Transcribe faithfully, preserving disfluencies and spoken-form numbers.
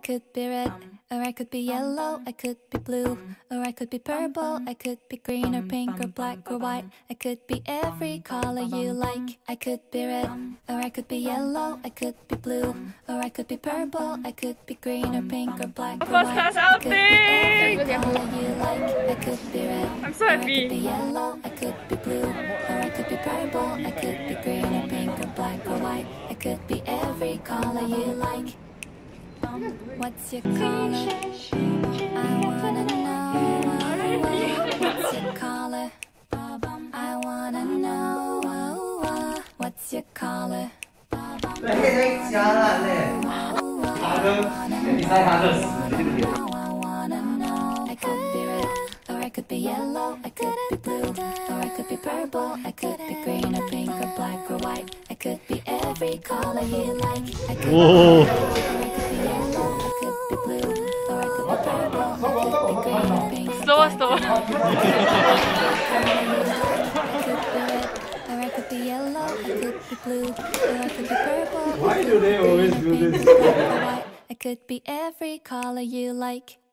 could be red, or I could be yellow, I could be blue, or I could be purple, I could be green or pink or black or white. I could be every color you like. I could be red, or I could be yellow, I could be blue, or I could be purple, I could be green or pink or black or white. I could be every color you like. I could be red, I'm so or I could be happy. yellow, I could be blue, or I could be purple, I could be green or pink or black or white. I could be every color you like. What's your color? I wanna know. What's your color? I wanna know. What's your color? I could be red, or I could be yellow, I could be blue, or I could be purple, I could be green or pink or black or white. I could be every color you like. I could Whoa. be yellow, I could be blue, or I could be purple, I could be green or pink or Slower, black slower. or white. I could be red, or I could be yellow, I could be blue, or I could be purple. Why do they always do this? I could be every color you like.